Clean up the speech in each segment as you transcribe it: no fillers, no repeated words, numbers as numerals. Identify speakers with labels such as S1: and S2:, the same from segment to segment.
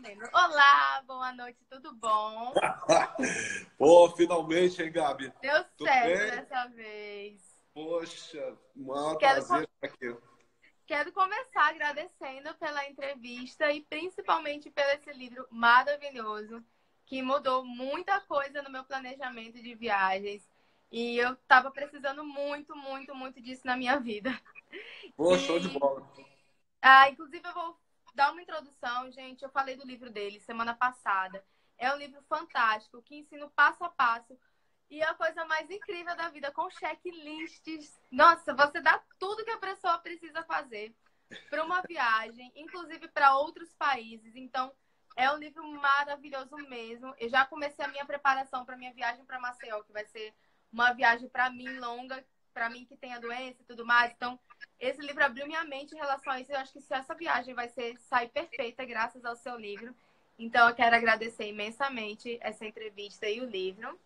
S1: valendo. Olá, boa noite, tudo bom?
S2: Pô, finalmente, hein, Gabi?
S1: Deu
S2: Tudo
S1: certo
S2: bem?
S1: dessa vez.
S2: Poxa, um maior
S1: Quero,
S2: prazer estar aqui.
S1: quero começar agradecendo pela entrevista e principalmente pelo esse livro maravilhoso que mudou muita coisa no meu planejamento de viagens. E eu estava precisando muito disso na minha vida.
S2: Pô, show de
S1: E,
S2: bola.
S1: inclusive, eu vou dar uma introdução, gente. Eu falei do livro dele semana passada. É um livro fantástico que ensina o passo a passo. E a coisa mais incrível da vida, com checklists. Nossa, você dá tudo que a pessoa precisa fazer para uma viagem, inclusive para outros países. Então, é um livro maravilhoso mesmo. Eu já comecei a minha preparação para minha viagem para Maceió, que vai ser uma viagem para mim longa, para mim que tenho a doença e tudo mais. Então, esse livro abriu minha mente em relação a isso. Eu acho que se essa viagem vai sair perfeita graças ao seu livro. Então, eu quero agradecer imensamente essa entrevista e o livro.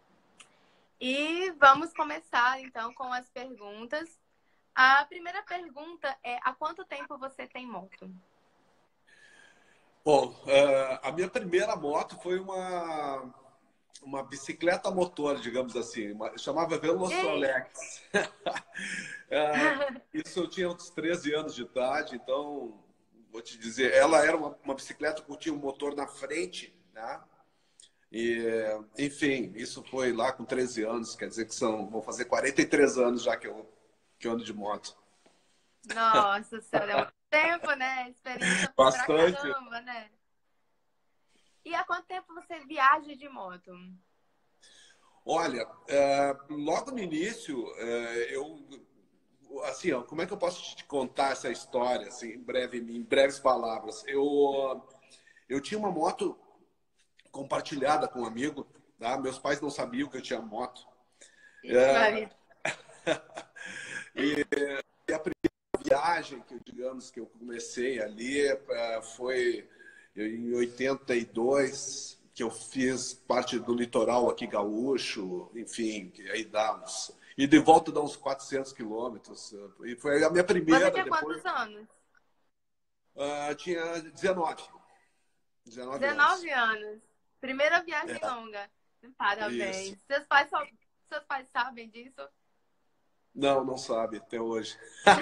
S1: E vamos começar, então, com as perguntas. A primeira pergunta é: há quanto tempo você tem moto?
S2: Bom, a minha primeira moto foi uma bicicleta motor, digamos assim, chamava
S1: Ei!
S2: Velosolex. Isso eu tinha uns 13 anos de idade, então, vou te dizer, ela era uma bicicleta que tinha um motor na frente, né? E, enfim, isso foi lá com 13 anos, quer dizer que vão fazer 43 anos já que eu ando de moto.
S1: Nossa senhora, é muito tempo, né? Experiência pra
S2: Bastante.
S1: caramba, né? E há quanto tempo você viaja de moto?
S2: Olha, logo no início, assim, ó, como é que eu posso te contar essa história, assim, em breves palavras? Eu tinha uma moto compartilhada com um amigo, tá? Meus pais não sabiam que eu tinha moto.
S1: Ixi, Maria.
S2: E a primeira viagem que eu comecei ali foi em 82, que eu fiz parte do litoral aqui gaúcho, enfim, que aí dá uns... E de volta dá uns 400 quilômetros. E foi a minha
S1: Você
S2: primeira,
S1: tinha
S2: depois
S1: quantos anos?
S2: tinha 19 anos.
S1: 19 anos. Primeira viagem
S2: É,
S1: longa.
S2: isso.
S1: Parabéns. Seus pais sabem disso?
S2: Não, não sabe até hoje.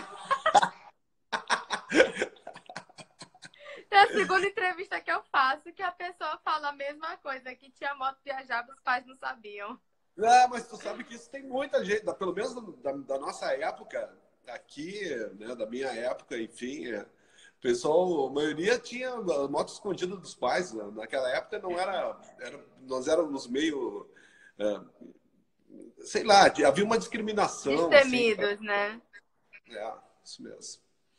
S1: É a segunda entrevista que eu faço que a pessoa fala a mesma coisa, que tinha moto viajava, os pais não sabiam.
S2: Ah, mas tu sabe que isso tem muita gente, pelo menos da nossa época, aqui, né, da minha época, enfim, o pessoal, a maioria tinha a moto escondida dos pais, né? Naquela época não nós éramos meio, é, sei lá, havia uma discriminação, assim,
S1: Destemidos, né?
S2: isso mesmo.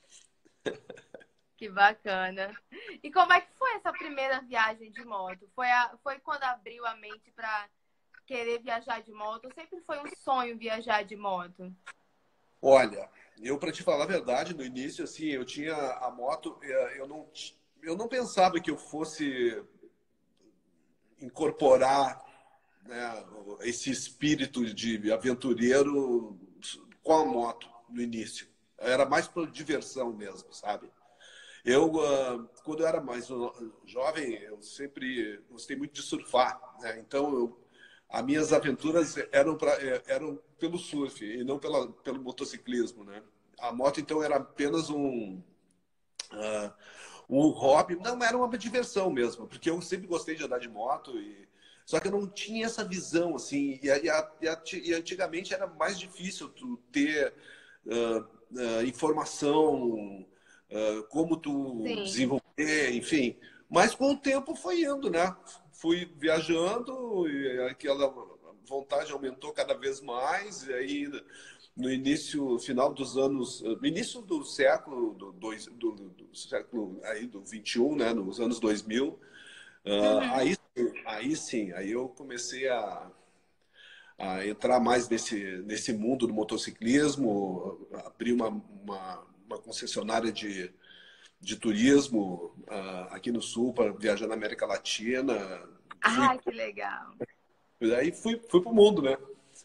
S1: Que bacana. E como é que foi essa primeira viagem de moto? Foi quando abriu a mente para querer viajar de moto? Ou sempre foi um sonho viajar de moto?
S2: Olha, eu para te falar a verdade, no início, assim, eu tinha a moto, eu não pensava que eu fosse incorporar, né, esse espírito de aventureiro com a moto no início. Era mais por diversão mesmo, sabe? Quando eu era mais jovem, eu sempre gostei muito de surfar, né? Então, as minhas aventuras eram pelo surf e não pelo motociclismo, né? A moto, então, era apenas uh, um hobby, não era uma diversão mesmo, porque eu sempre gostei de andar de moto só que eu não tinha essa visão assim e antigamente era mais difícil tu ter informação, como tu
S1: Sim.
S2: desenvolver, enfim. Mas com o tempo foi indo, né? Fui viajando e aquela vontade aumentou cada vez mais e aí no início, final dos anos, no início do século do século aí do 21, né, nos anos 2000,
S1: Uhum.
S2: aí sim, aí eu comecei a entrar mais nesse mundo do motociclismo, abri uma concessionária de turismo aqui no Sul para viajar na América Latina, fui
S1: Ah, que legal.
S2: aí fui pro mundo, né?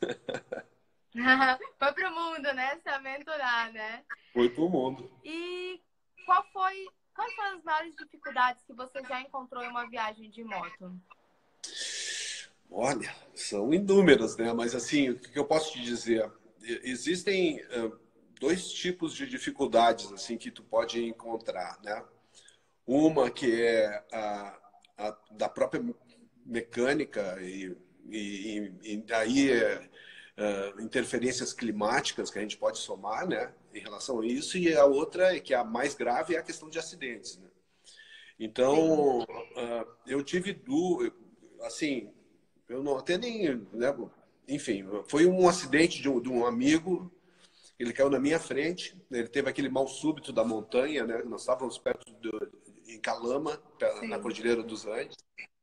S1: Foi pro mundo, né? Se aventurar, né?
S2: Fui pro mundo.
S1: E quais foram as maiores dificuldades que você já encontrou em uma viagem de moto?
S2: Olha, são inúmeras, né? Mas assim, o que eu posso te dizer? Existem dois tipos de dificuldades assim que tu pode encontrar, né? Uma que é da própria mecânica e daí interferências climáticas que a gente pode somar, né? Em relação a isso, e a outra, que é a mais grave, é a questão de acidentes, né?
S1: Sim.
S2: Então, eu tive assim, eu não até nem, né? Enfim, foi um acidente de um amigo. Ele caiu na minha frente. Ele teve aquele mal súbito da montanha, né? Nós estávamos perto em Calama, na
S1: Sim.
S2: Cordilheira dos Andes,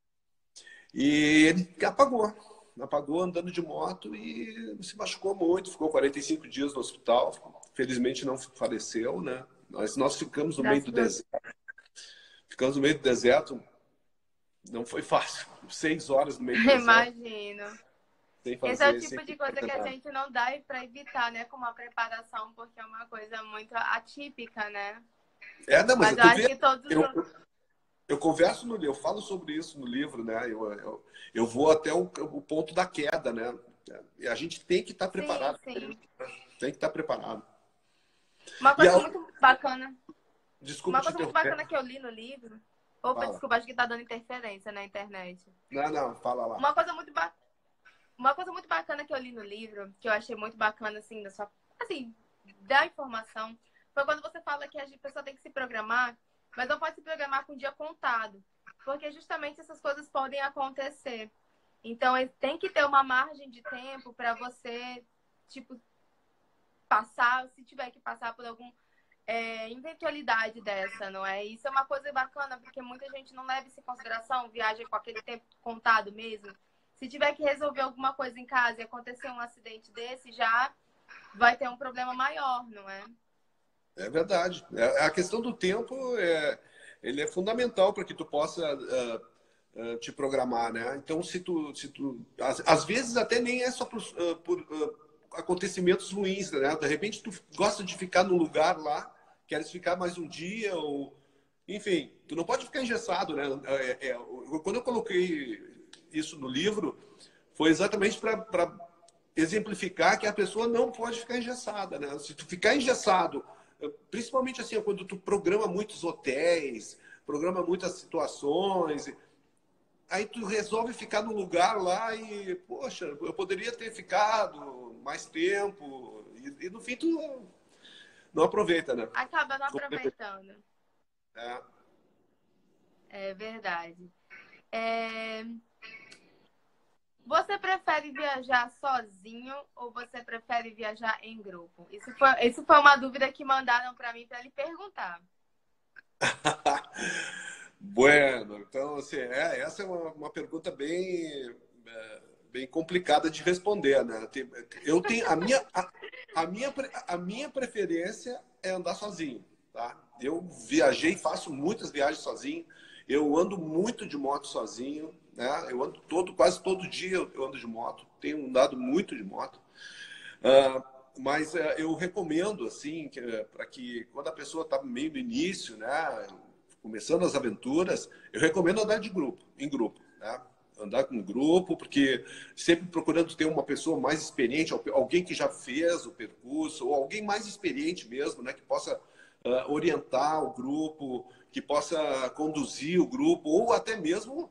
S2: e ele apagou andando de moto e se machucou muito. Ficou 45 dias no hospital. Felizmente não faleceu, né? Nós ficamos no meio do
S1: Graças a Deus.
S2: deserto. Ficamos no meio do deserto. Não foi fácil. 6 horas no meio do deserto,
S1: Imagino.
S2: sem
S1: Esse é o
S2: fazer, sem
S1: tipo de coisa que a
S2: nada.
S1: gente não dá para evitar, né? Com uma preparação, porque é uma coisa muito atípica, né?
S2: Não, mas
S1: Mas eu
S2: tu
S1: acho
S2: vê,
S1: que todos os...
S2: eu converso eu falo sobre isso no livro, né? Eu vou até o ponto da queda, né? E a gente tem que estar
S1: Sim,
S2: preparado.
S1: sim.
S2: Tem que estar preparado.
S1: Uma
S2: E
S1: coisa muito bacana.
S2: desculpa
S1: Uma
S2: te
S1: coisa muito
S2: interromper.
S1: bacana que eu li no livro. Opa,
S2: Fala.
S1: desculpa, acho que tá dando interferência na internet.
S2: Não, fala lá.
S1: Uma coisa muito ba... Uma coisa muito bacana que eu li no livro, que eu achei muito bacana, assim, assim, da informação, foi quando você fala que a pessoa tem que se programar, mas não pode se programar com o dia contado. Porque justamente essas coisas podem acontecer. Então, tem que ter uma margem de tempo para você, tipo, passar, se tiver que passar por algum eventualidade dessa, não é? Isso é uma coisa bacana, porque muita gente não leva isso em consideração, viaja com aquele tempo contado mesmo. Se tiver que resolver alguma coisa em casa e acontecer um acidente desse, já vai ter um problema maior, não é?
S2: É verdade. A questão do tempo ele é fundamental para que tu possa te programar, né? Então, se tu às vezes até nem é só por acontecimentos ruins, né? De repente tu gosta de ficar no lugar lá, queres ficar mais um dia ou enfim, tu não pode ficar engessado, né? Quando eu coloquei isso no livro, foi exatamente para exemplificar que a pessoa não pode ficar engessada, né? Se tu ficar engessado, principalmente assim, quando tu programa muitos hotéis, programa muitas situações, aí tu resolve ficar no lugar lá e, poxa, eu poderia ter ficado mais tempo e no fim tu não aproveita, né?
S1: Acaba não aproveitando.
S2: É.
S1: É verdade. É... Você prefere viajar sozinho ou você prefere viajar em grupo? Isso foi uma dúvida que mandaram para mim para lhe perguntar.
S2: Bueno, então, assim, essa é uma pergunta bem complicada de responder, né? Eu tenho a minha preferência é andar sozinho, tá? Eu viajei, faço muitas viagens sozinho. Eu ando muito de moto sozinho, né? Eu ando quase todo dia eu ando de moto. Tenho andado muito de moto. Mas eu recomendo, assim, para que quando a pessoa está meio no início, né? Começando as aventuras, eu recomendo andar em grupo, né? Andar com um grupo, porque sempre procurando ter uma pessoa mais experiente, alguém que já fez o percurso, ou alguém mais experiente mesmo, né? Que possa orientar o grupo, que possa conduzir o grupo, ou até mesmo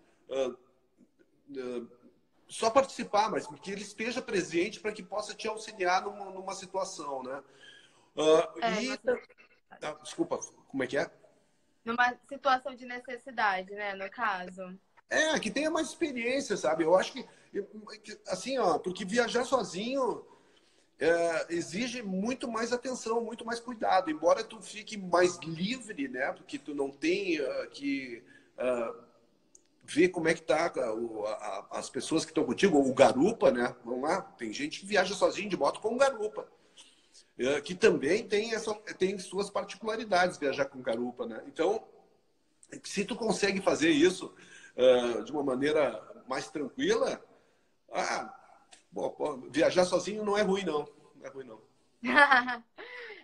S2: só participar, mas que ele esteja presente para que possa te auxiliar numa situação, né? Ah,
S1: É,
S2: e, desculpa, como é que é?
S1: numa situação de necessidade, né, no caso.
S2: Que tenha mais experiência, sabe? Eu acho que, assim, ó, porque viajar sozinho exige muito mais atenção, muito mais cuidado. Embora tu fique mais livre, né? Porque tu não tem que ver como é que tá as pessoas que estão contigo, o garupa, né? Vamos lá, tem gente que viaja sozinho de moto com garupa. Que também tem suas particularidades viajar com garupa, né? Então, se tu consegue fazer isso de uma maneira mais tranquila, viajar sozinho não é ruim, não. Não é ruim, não.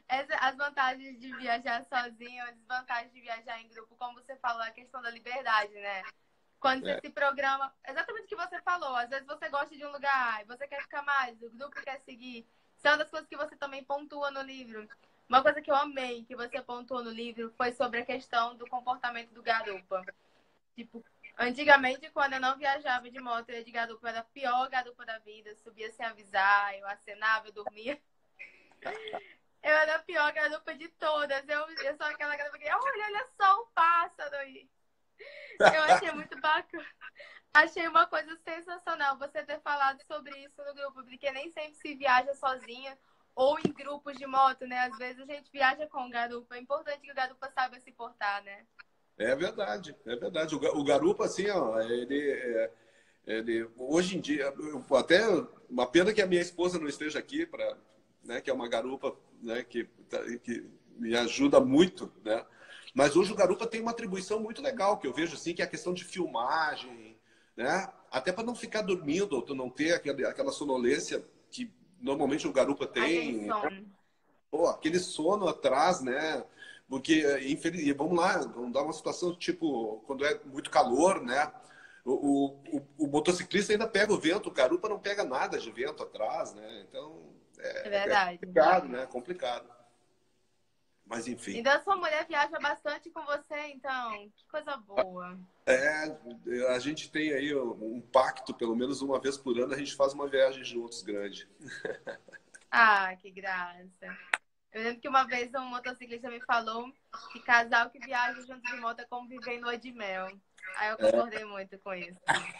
S1: As vantagens de viajar sozinho, as desvantagens de viajar em grupo, como você falou, a questão da liberdade, né? Quando você se programa, exatamente o que você falou, às vezes você gosta de um lugar e você quer ficar mais, o grupo quer seguir. Isso é uma das coisas que você também pontua no livro. Uma coisa que eu amei que você pontuou no livro foi sobre a questão do comportamento do garupa. Tipo, antigamente, quando eu não viajava de moto, eu ia de garupa, era a pior garupa da vida. Eu subia sem avisar, eu acenava, eu dormia. Eu era a pior garupa de todas. Eu sou aquela garupa que, olha só um pássaro aí. Eu achei muito bacana. Achei uma coisa sensacional você ter falado sobre isso no grupo, porque nem sempre se viaja sozinha ou em grupos de moto, né? Às vezes a gente viaja com o garupa. É importante que o garupa saiba se portar, né?
S2: É verdade, é verdade. O garupa, assim, ó, ele hoje em dia, até uma pena que a minha esposa não esteja aqui, né, que é uma garupa, né, que me ajuda muito, né? Mas hoje o garupa tem uma atribuição muito legal, que eu vejo assim, que é a questão de filmagem, né? Até para não ficar dormindo, ou tu não ter aquela sonolência que normalmente o garupa
S1: Aquele
S2: tem,
S1: som.
S2: pô, aquele sono atrás, né? Porque, vamos lá, vamos dar uma situação tipo, quando é muito calor, né? O motociclista ainda pega o vento, o garupa não pega nada de vento atrás, né? Então,
S1: É
S2: é
S1: verdade.
S2: complicado, né? Complicado. Mas, enfim.
S1: Então, sua mulher viaja bastante com você, então. Que coisa boa.
S2: A gente tem aí um pacto, pelo menos uma vez por ano, a gente faz uma viagem juntos grande.
S1: Ah, que graça. Eu lembro que uma vez um motociclista me falou que casal que viaja junto de moto é como viver em lua de mel. Aí eu concordei muito com isso.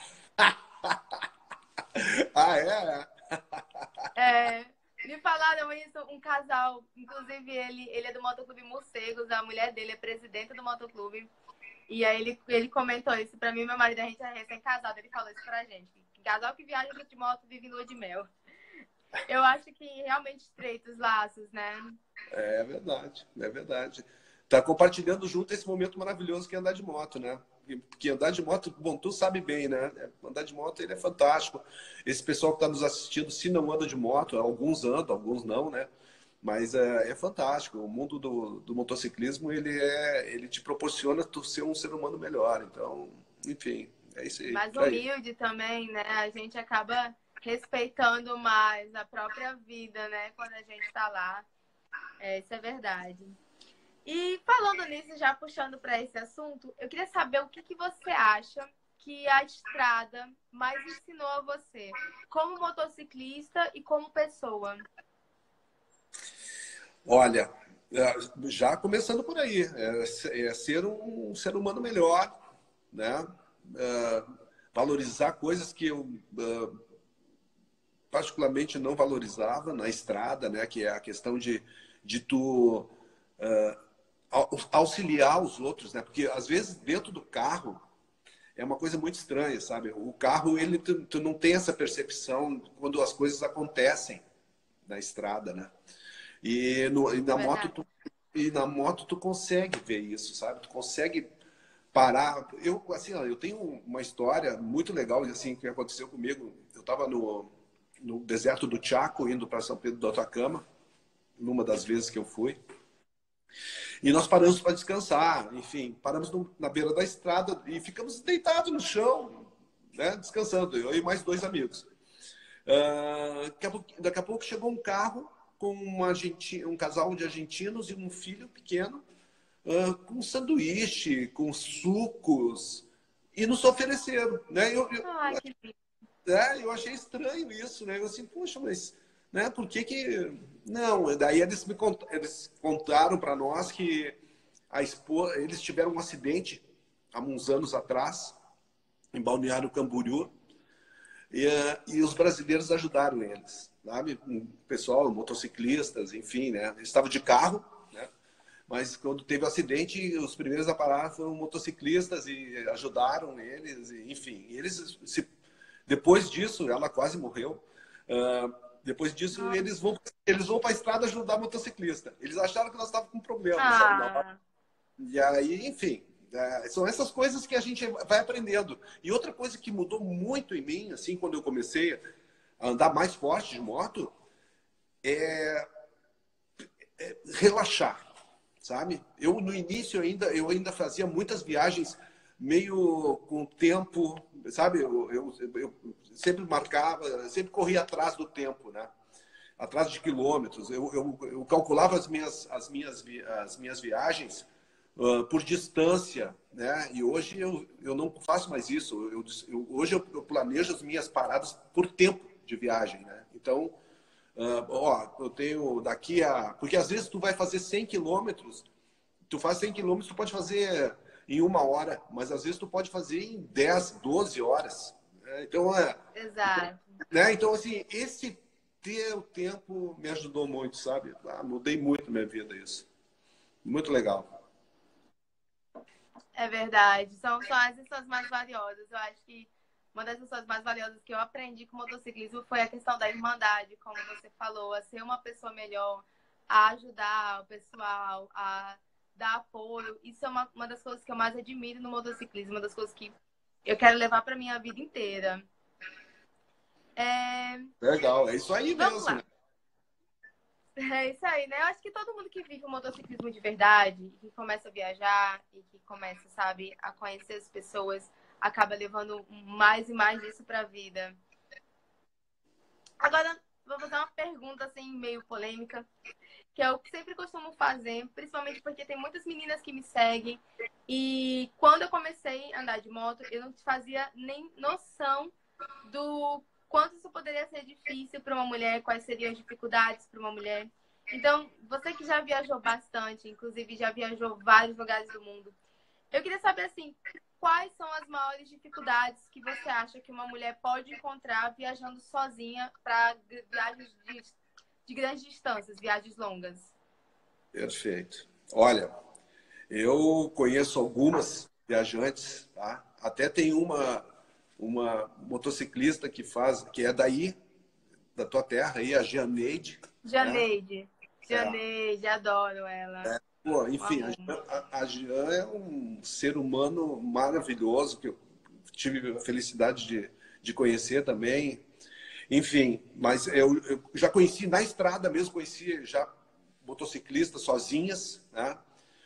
S2: Ah, é?
S1: É, me falaram isso, um casal, inclusive ele é do Motoclube Morcegos, a mulher dele é presidenta do Motoclube. E aí ele comentou isso pra mim e meu marido, a gente é recém-casado, ele falou isso pra gente. Que casal que viaja junto de moto vive em lua de mel. Eu acho que realmente estreita os laços, né?
S2: É verdade, é verdade. Tá compartilhando junto esse momento maravilhoso que é andar de moto, né? Porque andar de moto, bom, tu sabe bem, né? Andar de moto, ele é fantástico. Esse pessoal que está nos assistindo, se não anda de moto, alguns andam, alguns não, né? Mas é fantástico. O mundo do motociclismo, ele te proporciona tu ser um ser humano melhor. Então, enfim, é isso aí.
S1: Mais
S2: Pra aí.
S1: humilde também, né? A gente acaba respeitando mais a própria vida, né? Quando a gente tá lá. É, isso é verdade. E falando nisso, já puxando para esse assunto, eu queria saber o que você acha que a estrada mais ensinou a você, como motociclista e como pessoa.
S2: Olha, já começando por aí, ser um ser humano melhor, né? É, valorizar coisas que eu particularmente não valorizava na estrada, né? Que é a questão de tu auxiliar os outros, né? Porque às vezes dentro do carro é uma coisa muito estranha, sabe? O carro, tu não tem essa percepção quando as coisas acontecem na estrada, né? E
S1: É
S2: na moto
S1: verdade.
S2: na moto tu consegue ver isso, sabe? Tu consegue parar. Eu assim, ó, eu tenho uma história muito legal assim que aconteceu comigo. Eu estava no deserto do Chaco indo para São Pedro do Atacama, numa das vezes que eu fui. E nós paramos para descansar, enfim, paramos na beira da estrada e ficamos deitados no chão, né, descansando, eu e mais dois amigos. Daqui a pouco chegou um carro com um casal de argentinos e um filho pequeno, com sanduíche, com sucos, e nos ofereceram. Né?
S1: Ai, que lindo.
S2: Eu achei estranho isso, né? Eu assim, poxa, mas né, por que que... Não, daí eles contaram para nós que eles tiveram um acidente há uns anos atrás, em Balneário Camboriú, e os brasileiros ajudaram eles, sabe? O pessoal, motociclistas, enfim, né? Eles estavam de carro, né? Mas quando teve o acidente, os primeiros a parar foram motociclistas e ajudaram eles, enfim. Depois disso, ela quase morreu. Depois disso,
S1: Nossa.
S2: eles vão para a estrada ajudar motociclista. Eles acharam que nós estávamos com problema, sabe?
S1: Ah,
S2: E aí, enfim, são essas coisas que a gente vai aprendendo. E outra coisa que mudou muito em mim, assim, quando eu comecei a andar mais forte de moto, relaxar, sabe? Eu, no início, eu ainda fazia muitas viagens meio com tempo, sabe? Eu sempre marcava, sempre corria atrás do tempo, né? Atrás de quilômetros. Eu calculava as minhas viagens por distância, né? E hoje eu não faço mais isso. Hoje eu planejo as minhas paradas por tempo de viagem, né? Então, eu tenho daqui a... Porque às vezes tu vai fazer 100 quilômetros, tu faz 100 quilômetros, tu pode fazer em 1 hora, mas às vezes tu pode fazer em 10, 12 horas. Né? Então,
S1: Exato.
S2: né? Então, assim, esse ter o tempo me ajudou muito, sabe? Mudei muito minha vida isso. Muito legal.
S1: É verdade. São as lições mais valiosas. Eu acho que uma das lições mais valiosas que eu aprendi com o motociclismo foi a questão da irmandade, como você falou, a ser uma pessoa melhor, a ajudar o pessoal, a dar apoio. Isso é uma das coisas que eu mais admiro no motociclismo, uma das coisas que eu quero levar para minha vida inteira.
S2: Legal, é isso aí
S1: Vamos
S2: mesmo,
S1: lá.
S2: né?
S1: É isso aí, né? Eu acho que todo mundo que vive o motociclismo de verdade, que começa a viajar e que começa, sabe, a conhecer as pessoas, acaba levando mais e mais disso para a vida. Agora, vou fazer uma pergunta assim, meio polêmica, que é o que sempre costumo fazer, principalmente porque tem muitas meninas que me seguem. E quando eu comecei a andar de moto, eu não fazia nem noção do quanto isso poderia ser difícil para uma mulher, quais seriam as dificuldades para uma mulher. Então, você que já viajou bastante, inclusive já viajou vários lugares do mundo, eu queria saber, assim, quais são as maiores dificuldades que você acha que uma mulher pode encontrar viajando sozinha para viagens de grandes distâncias, viagens longas?
S2: Perfeito. Olha, eu conheço algumas viajantes, tá? Até tem uma motociclista que é daí, da tua terra, aí, a Gianeide, né?
S1: Janeide. Janeide, adoro ela.
S2: Pô,
S1: Um
S2: enfim,
S1: amor.
S2: A Jean é um ser humano maravilhoso que eu tive a felicidade de conhecer também. Enfim, mas eu já conheci na estrada mesmo, conheci já motociclistas sozinhas, né?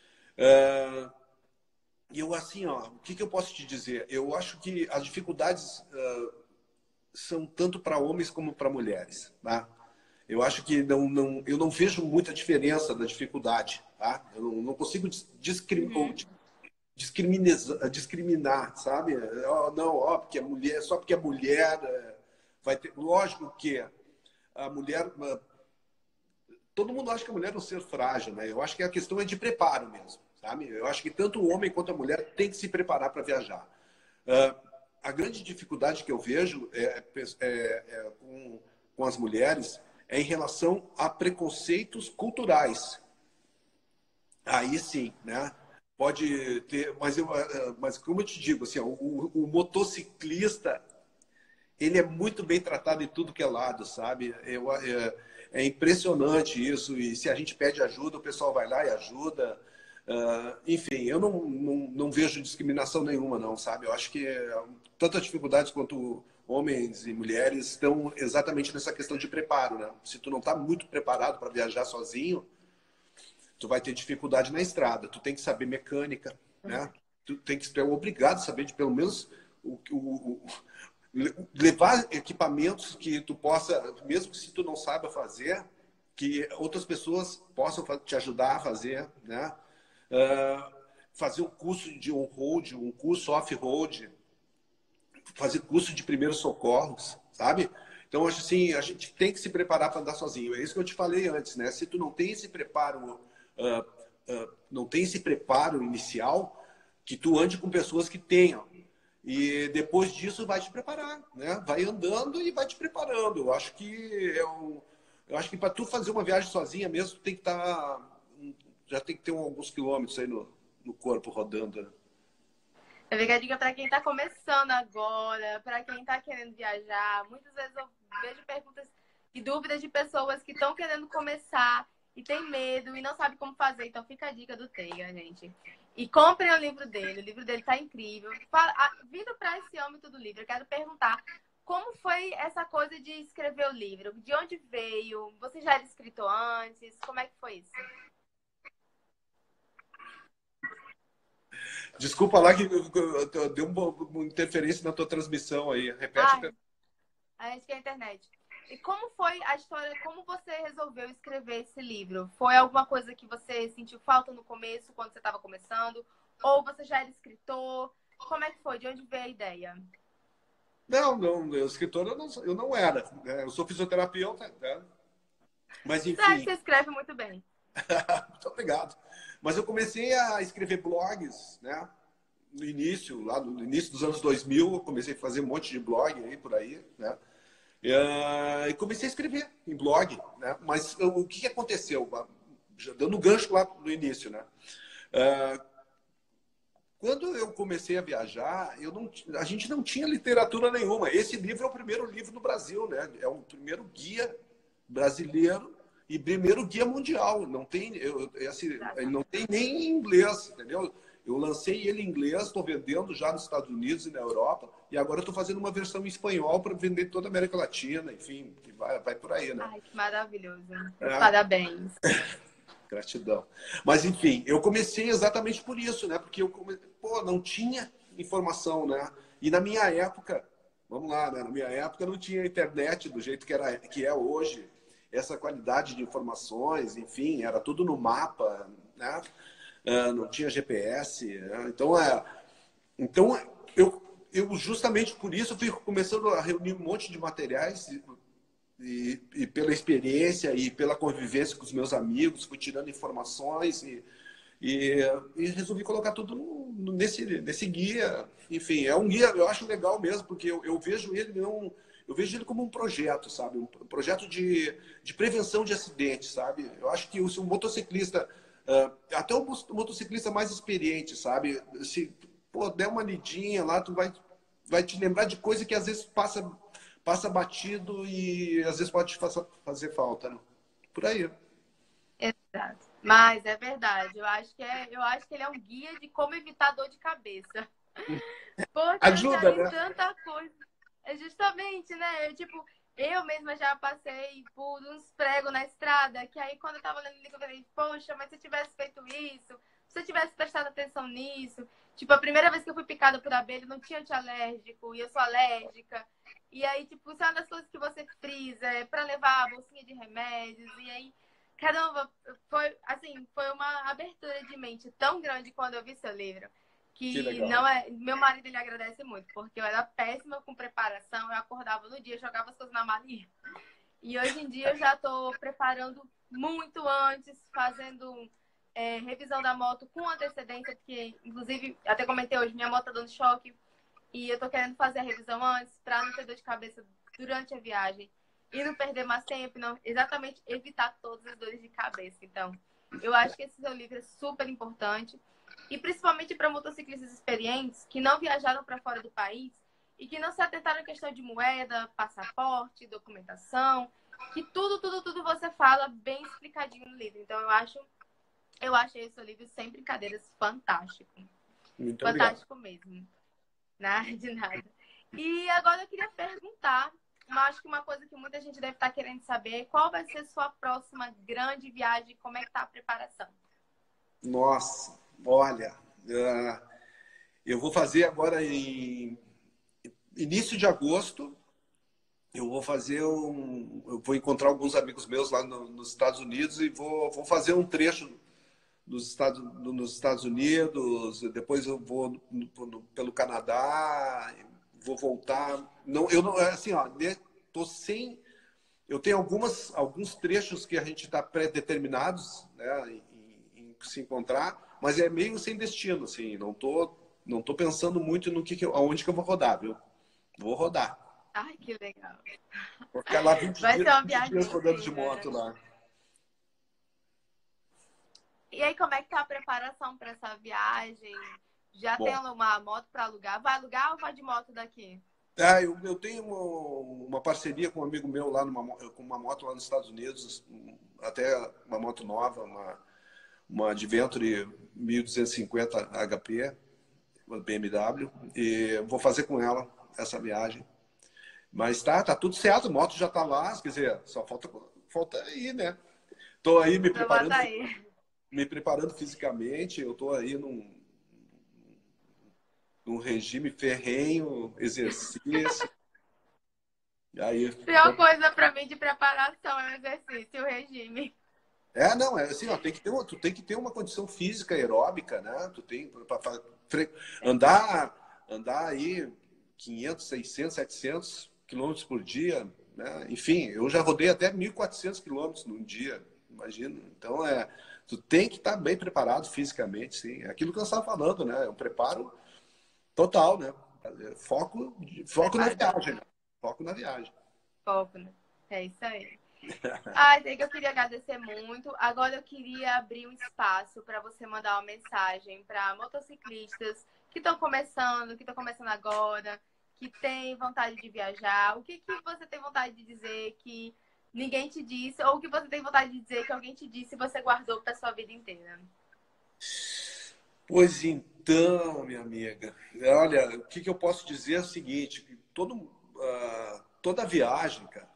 S2: E eu, assim, ó, o que eu posso te dizer? Eu acho que as dificuldades são tanto para homens como para mulheres, tá? Eu acho que eu não vejo muita diferença da dificuldade, tá? Eu não consigo
S1: Uhum.
S2: discriminar, sabe? Não, ó, porque é mulher, só porque é mulher vai ter. Lógico que a mulher. Todo mundo acha que a mulher é um ser frágil, né? Eu acho que a questão é de preparo mesmo, sabe? Eu acho que tanto o homem quanto a mulher tem que se preparar para viajar. A grande dificuldade que eu vejo com as mulheres é em relação a preconceitos culturais. Aí sim, né? Pode ter, mas como eu te digo, assim, o motociclista ele é muito bem tratado em tudo que é lado, sabe? É impressionante isso. E se a gente pede ajuda, o pessoal vai lá e ajuda. Enfim, eu não vejo discriminação nenhuma, não, sabe? Eu acho que tantas dificuldades quanto homens e mulheres estão exatamente nessa questão de preparo, né? Se tu não está muito preparado para viajar sozinho, tu vai ter dificuldade na estrada. Tu tem que saber mecânica, né? Tu tem que ser obrigado a saber de pelo menos levar equipamentos que tu possa, mesmo se tu não saiba fazer, que outras pessoas possam te ajudar a fazer, né? Fazer um curso de on-road, um curso off-road, fazer curso de primeiros socorros, sabe? Então, acho assim, a gente tem que se preparar para andar sozinho. É isso que eu te falei antes, né? Se tu não tem esse preparo, não tem esse preparo inicial, que tu ande com pessoas que tenham. E depois disso vai te preparar, né? Vai andando e vai te preparando. Eu acho que para tu fazer uma viagem sozinha mesmo, tem que já tem que ter alguns quilômetros aí no corpo rodando, né?
S1: Eu vejo a dica para quem está começando agora, para quem está querendo viajar. Muitas vezes eu vejo perguntas e dúvidas de pessoas que estão querendo começar e tem medo e não sabe como fazer. Então fica a dica do Teiga, gente. E comprem o livro dele. O livro dele tá incrível. Vindo para esse âmbito do livro, eu quero perguntar como foi essa coisa de escrever o livro? De onde veio? Você já era escritor antes? Como é que foi isso?
S2: Desculpa lá que deu uma interferência na tua transmissão aí. Repete a
S1: Ai,
S2: pergunta.
S1: acho que é a internet. E como foi a história, como você resolveu escrever esse livro? Foi alguma coisa que você sentiu falta no começo, quando você estava começando? Ou você já era escritor? Como é que foi? De onde veio a ideia?
S2: Não, eu, escritor eu não era, né? Eu sou fisioterapeuta, né? Mas
S1: Sabe que
S2: enfim,
S1: você escreve muito bem.
S2: muito obrigado. Mas eu comecei a escrever blogs, né? No início, lá no início dos anos 2000, eu comecei a fazer um monte de blog aí por aí, né? E comecei a escrever em blog, né? Mas o que aconteceu? Já dando gancho lá no início, né? Ah, quando eu comecei a viajar, a gente não tinha literatura nenhuma. Esse livro é o primeiro livro no Brasil, né? É o primeiro guia brasileiro e primeiro guia mundial. Não tem, ele não tem nem em inglês, entendeu? Eu lancei ele em inglês, estou vendendo já nos Estados Unidos e na Europa, e agora estou fazendo uma versão em espanhol para vender em toda a América Latina, enfim, que vai por aí, né?
S1: Ai, que maravilhoso.
S2: É,
S1: Parabéns.
S2: gratidão. Mas, enfim, eu comecei exatamente por isso, né? Porque pô, não tinha informação, né? E na minha época, vamos lá, né? Na minha época não tinha internet do jeito que é hoje. Essa qualidade de informações, enfim, era tudo no mapa, né? Não tinha GPS, né? Então eu justamente por isso fui começando a reunir um monte de materiais e pela experiência e pela convivência com os meus amigos, fui tirando informações e, e resolvi colocar tudo nesse guia. Enfim, é um guia, eu acho legal mesmo, porque eu vejo ele não. Eu vejo ele como um projeto, sabe? Um projeto de prevenção de acidentes, sabe? Eu acho que se um motociclista, até o motociclista mais experiente, sabe? Se pô, der uma lidinha lá, vai te lembrar de coisa que às vezes passa batido e às vezes pode fazer falta, né? Por aí.
S1: Exato. Mas é verdade. Eu acho que ele é um guia de como evitar dor de cabeça. Porque eu já
S2: Ajuda,
S1: li
S2: né?
S1: tanta coisa. É justamente, né? Eu mesma já passei por uns pregos na estrada, que aí quando eu tava lendo o livro, eu falei, poxa, mas se eu tivesse feito isso, se eu tivesse prestado atenção nisso. Tipo, a primeira vez que eu fui picada por abelha, não tinha antialérgico, e eu sou alérgica. E aí, tipo, isso é uma das coisas que você frisa, é pra levar a bolsinha de remédios. E aí, caramba, foi uma abertura de mente tão grande quando eu vi seu livro
S2: Que
S1: que
S2: legal.
S1: não é. Meu marido ele agradece muito, porque eu era péssima com preparação, eu acordava no dia, jogava as coisas na malinha. E hoje em dia eu já estou preparando muito antes, fazendo revisão da moto com antecedência, porque, inclusive, até comentei hoje, minha moto tá dando choque e eu estou querendo fazer a revisão antes para não ter dor de cabeça durante a viagem e não perder mais tempo, não, exatamente evitar todas as dores de cabeça. Então, eu acho que esse seu livro é super importante. E principalmente para motociclistas experientes que não viajaram para fora do país e que não se atentaram à questão de moeda, passaporte, documentação, que tudo você fala bem explicadinho no livro. Então eu achei o seu livro sem brincadeiras fantástico.
S2: Muito obrigado.
S1: Fantástico mesmo. Nada de nada. E agora eu queria perguntar, acho que uma coisa que muita gente deve estar querendo saber, qual vai ser a sua próxima grande viagem, como é que está a preparação?
S2: Nossa, olha, eu vou fazer agora em início de agosto. Eu vou encontrar alguns amigos meus lá nos Estados Unidos e vou fazer um trecho nos Estados Unidos. Depois eu vou pelo Canadá, vou voltar. Não, eu não, assim, ó, tô sem. Eu tenho alguns trechos que a gente está pré-determinados, né, em se encontrar, mas é meio sem destino, assim. Não tô pensando muito no aonde que eu vou rodar, viu? Vou rodar.
S1: Ai, que legal.
S2: Vou ficar lá 20
S1: Vai ser
S2: dias,
S1: uma
S2: 20
S1: viagem
S2: dias rodando de
S1: incrível,
S2: moto
S1: né?
S2: lá.
S1: E aí, como é que tá a preparação para essa viagem? Já tem
S2: Bom,
S1: uma moto para alugar? Vai alugar ou vai de moto daqui?
S2: eu tenho uma parceria com um amigo meu lá com uma moto lá nos Estados Unidos, até uma moto nova, uma Adventure 1250 HP, uma BMW, e vou fazer com ela essa viagem. Mas tá tudo certo, a moto já tá lá, quer dizer, só falta aí, né? Tô aí me preparando fisicamente, eu tô aí num regime ferrenho, exercício. E aí,
S1: Pior coisa pra mim de preparação é o exercício, o regime.
S2: não, é assim, ó, tu tem que ter uma condição física aeróbica, né? Tu tem para andar aí 500, 600, 700 quilômetros por dia, né? Enfim, eu já rodei até 1.400 quilômetros num dia, imagina. Então, tu tem que estar bem preparado fisicamente, sim. É aquilo que eu estava falando, né? É um preparo total, né? Foco na viagem, né? Foco na viagem.
S1: Foco, né? É isso aí. Ai, Diego, eu queria agradecer muito. Agora eu queria abrir um espaço para você mandar uma mensagem para motociclistas que estão começando agora, que têm vontade de viajar. O que você tem vontade de dizer que ninguém te disse, ou o que você tem vontade de dizer que alguém te disse e você guardou para sua vida inteira?
S2: Pois então, minha amiga, olha, o que eu posso dizer é o seguinte, que toda viagem, cara,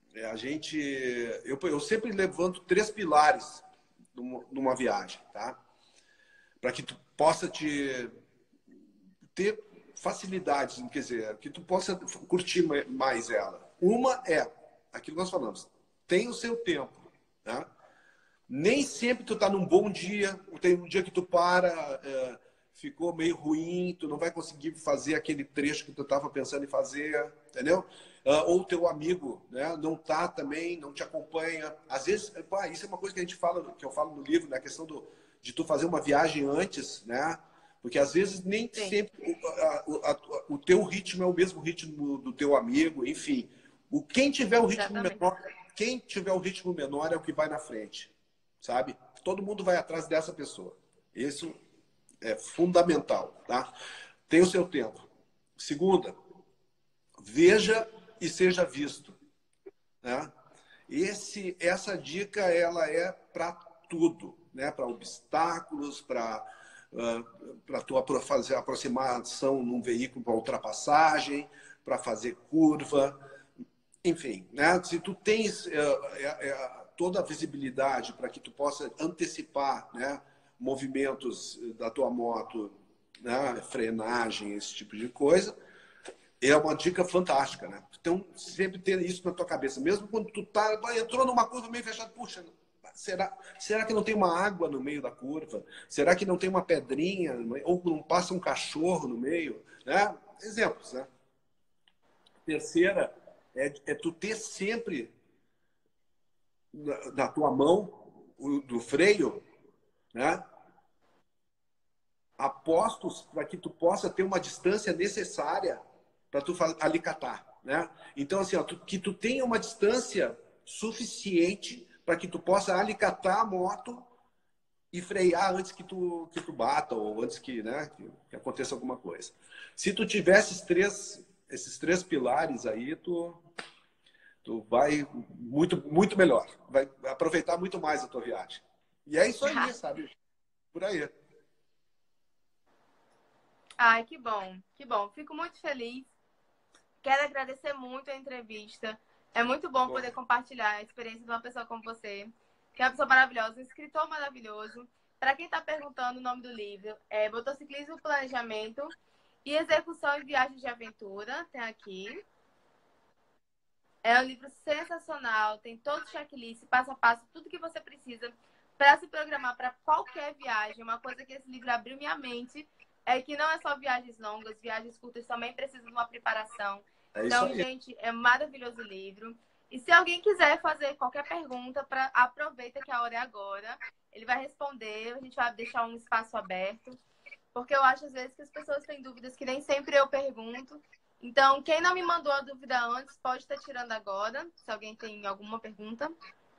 S2: eu sempre levanto 3 pilares numa viagem, tá? Para que tu possa ter facilidades, quer dizer, que tu possa curtir mais ela. Uma é aquilo que nós falamos, tem o seu tempo, né? Nem sempre tu tá num bom dia, tem um dia que tu ficou meio ruim, tu não vai conseguir fazer aquele trecho que tu estava pensando em fazer, entendeu? Ou teu amigo, né, não tá também, não te acompanha. Às vezes, isso é uma coisa que que eu falo no livro, né, a questão de tu fazer uma viagem antes, né? Porque às vezes nem
S1: Sim.
S2: sempre o teu ritmo é o mesmo ritmo do teu amigo, enfim. Quem tiver o ritmo menor, quem tiver o ritmo menor é o que vai na frente, sabe? Todo mundo vai atrás dessa pessoa. Isso é fundamental, tá? Tem o seu tempo. Segunda, veja e seja visto, né? Essa dica ela é para tudo, né? Para obstáculos, para tu fazer aproximação num veículo para ultrapassagem, para fazer curva, enfim, né? Se tu tens toda a visibilidade para que tu possa antecipar, né, movimentos da tua moto, né, frenagem, esse tipo de coisa, é uma dica fantástica, né? Então, sempre ter isso na tua cabeça. Mesmo quando tu entrou numa curva meio fechada, puxa, será que não tem uma água no meio da curva? Será que não tem uma pedrinha? Ou não passa um cachorro no meio? Né? Exemplos, né? Terceira, é tu ter sempre na tua mão do freio, né? Apostos para que tu possa ter uma distância necessária para tu alicatar, né? Então, assim, ó, que tu tenha uma distância suficiente para que tu possa alicatar a moto e frear antes que tu bata ou antes né, que aconteça alguma coisa. Se tu tivesse esses três pilares aí, tu vai muito melhor. Vai aproveitar muito mais a tua viagem. E é isso aí, sabe? Por aí.
S1: Ai, que bom, que bom. Fico muito feliz. Quero agradecer muito a entrevista. É muito bom poder compartilhar a experiência de uma pessoa como você, que é uma pessoa maravilhosa, um escritor maravilhoso. Para quem está perguntando, o nome do livro é Motociclismo, Planejamento e Execução em Viagens de Aventura. Tem aqui. É um livro sensacional, tem todo o checklist, passo a passo, tudo que você precisa para se programar para qualquer viagem. Uma coisa que esse livro abriu minha mente é que não é só viagens longas, viagens curtas também precisam de uma preparação. Então, gente, é maravilhoso o livro. E se alguém quiser fazer qualquer pergunta, aproveita que a hora é agora. Ele vai responder, a gente vai deixar um espaço aberto. Porque eu acho, às vezes, que as pessoas têm dúvidas que nem sempre eu pergunto. Então, quem não me mandou a dúvida antes, pode estar tirando agora, se alguém tem alguma pergunta.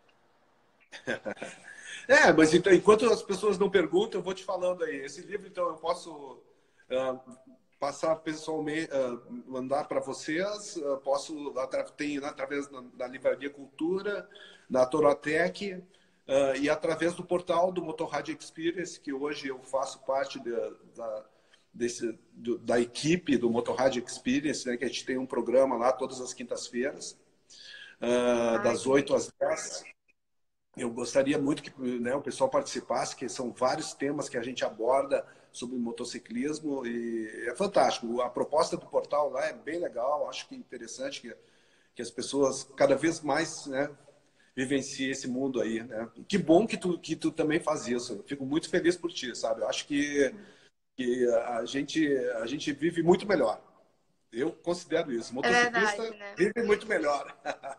S2: Mas então, enquanto as pessoas não perguntam, eu vou te falando aí. Esse livro, então, eu posso passar pessoalmente, mandar para vocês. Tem através da Livraria Cultura, da Torotec, e através do portal do Motorrad Experience, que hoje eu faço parte da equipe do Motorrad Experience, né, que a gente tem um programa lá todas as quintas-feiras, das 8 às 10. Eu gostaria muito que, né, o pessoal participasse, que são vários temas que a gente aborda sobre motociclismo e é fantástico. A proposta do portal lá é bem legal, acho que é interessante que as pessoas cada vez mais, né, vivenciem esse mundo aí, né? Que bom que tu também faz isso. Eu fico muito feliz por ti, sabe? Eu acho que a gente vive muito melhor. Eu considero isso.
S1: É
S2: Motociclista
S1: verdade, né?
S2: vive muito melhor.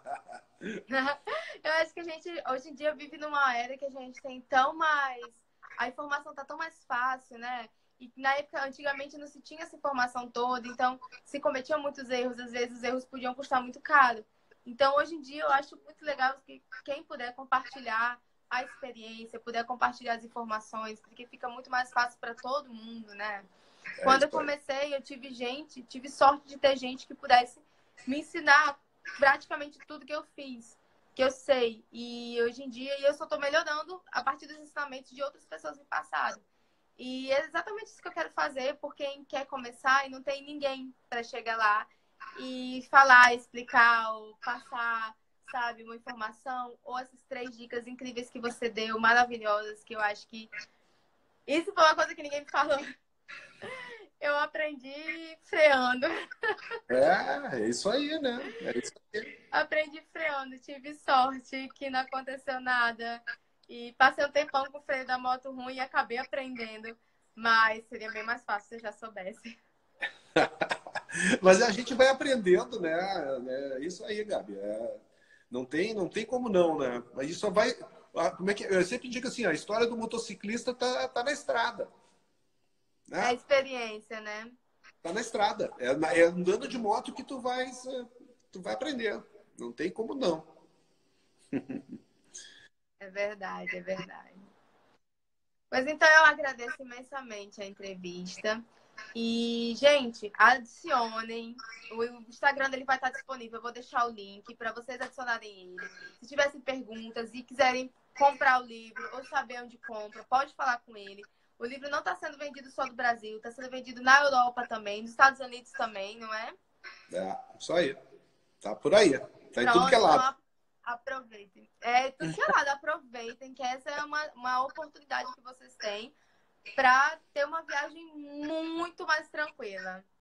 S1: Eu acho que a gente, hoje em dia, vive numa era que a gente tem tão mais... A informação tá tão mais fácil, né? E na época, antigamente, não se tinha essa informação toda, então se cometiam muitos erros, às vezes os erros podiam custar muito caro. Então, hoje em dia, eu acho muito legal que quem puder compartilhar a experiência, puder compartilhar as informações, porque fica muito mais fácil para todo mundo, né?
S2: É
S1: Quando eu
S2: isso aí.
S1: comecei, eu tive sorte de ter gente que pudesse me ensinar praticamente tudo que eu fiz, que eu sei. E hoje em dia eu só estou melhorando a partir dos ensinamentos de outras pessoas me passaram. E é exatamente isso que eu quero fazer por quem quer começar e não tem ninguém para chegar lá e falar, explicar ou passar, sabe, uma informação ou essas 3 dicas incríveis que você deu, maravilhosas, que eu acho que isso foi uma coisa que ninguém me falou. Eu aprendi freando.
S2: É isso aí, né? É isso aí.
S1: Aprendi freando. Tive sorte que não aconteceu nada. E passei um tempão com o freio da moto ruim e acabei aprendendo. Mas seria bem mais fácil se eu já soubesse.
S2: Mas a gente vai aprendendo, né? É isso aí, Gabi. Não tem como não, né? A gente só vai. Como é que, eu sempre digo assim, a história do motociclista tá na estrada,
S1: É a
S2: né?
S1: experiência, né?
S2: Tá na estrada. É andando de moto que tu vai aprender. Não tem como não.
S1: É verdade, é verdade. Mas então eu agradeço imensamente a entrevista. E, gente, adicionem. O Instagram dele vai estar disponível. Eu vou deixar o link para vocês adicionarem ele. Se tiverem perguntas e quiserem comprar o livro ou saber onde compra, pode falar com ele. O livro não está sendo vendido só no Brasil, está sendo vendido na Europa também, nos Estados Unidos também, não é?
S2: Isso aí. Tá por aí. Tá em tudo que é
S1: Pronto,
S2: lado.
S1: então aproveitem. É tudo que é lado, aproveitem, que essa é uma oportunidade que vocês têm para ter uma viagem muito mais tranquila.